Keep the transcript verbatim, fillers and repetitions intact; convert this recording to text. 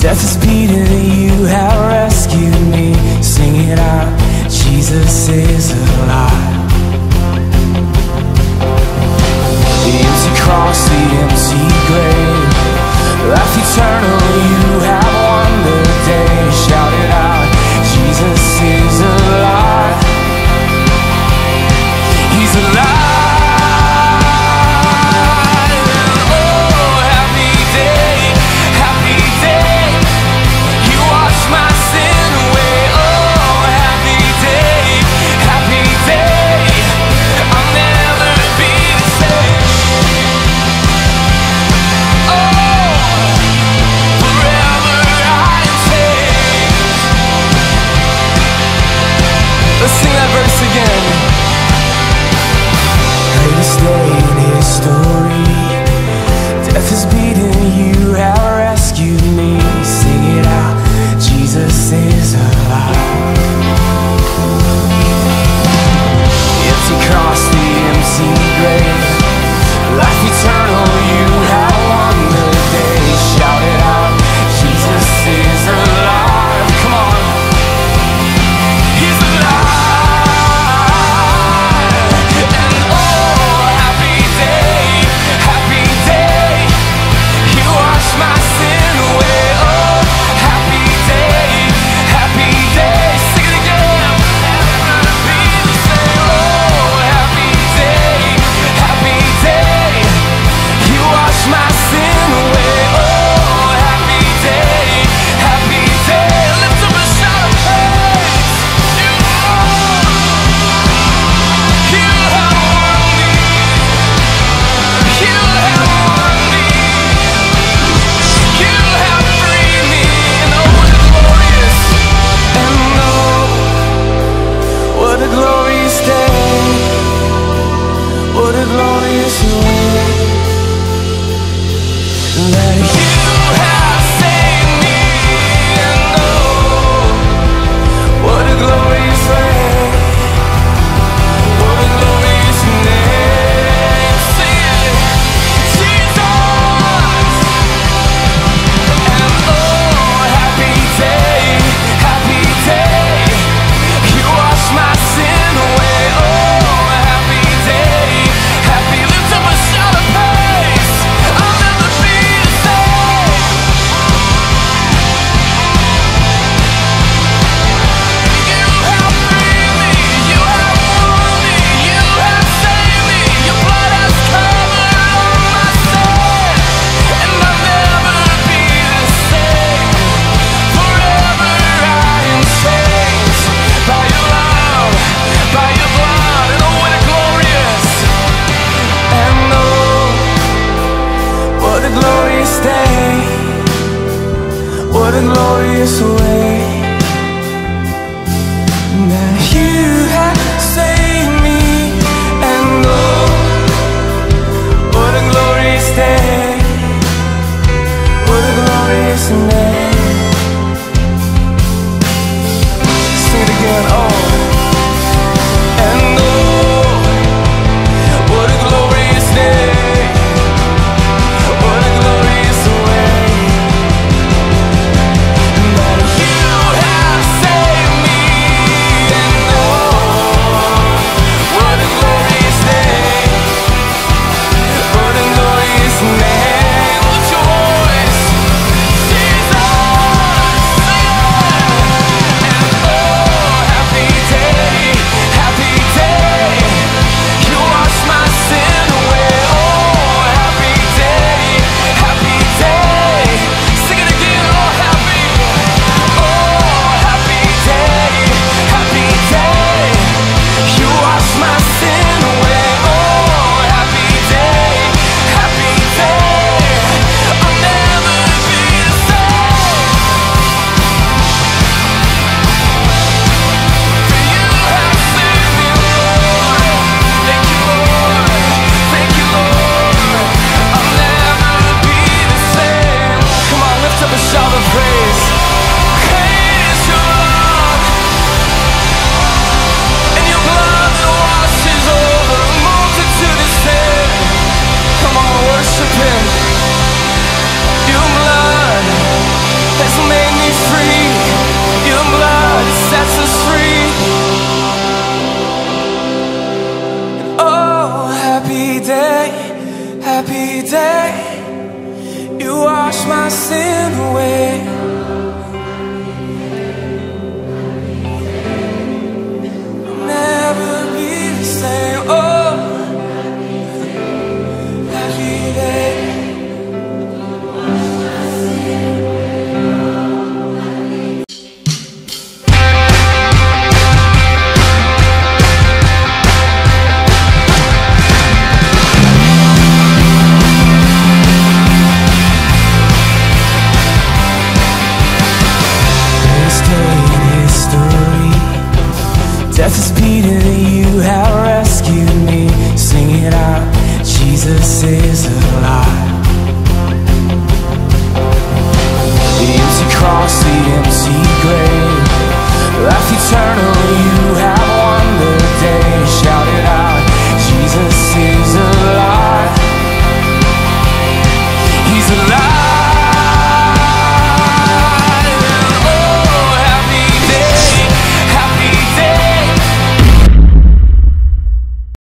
Death is beating, you have rescued me. Sing it out, Jesus is alive. The empty cross, the empty grave, life eternal, you have won the day. Shout it out, Jesus is alive. He's alive. Let's sing that verse again. Greatest day in history, death is beating, you have rescued me. Sing it out, Jesus is alive. The empty cross, the empty grave, life eternal, you have won the day. Shout it out, Jesus is alive. Come on. What a glorious way that you have saved me. And oh, what a glorious day, what a glorious name. Sing it again, oh. And oh, what a glorious day, what a glorious way that you sing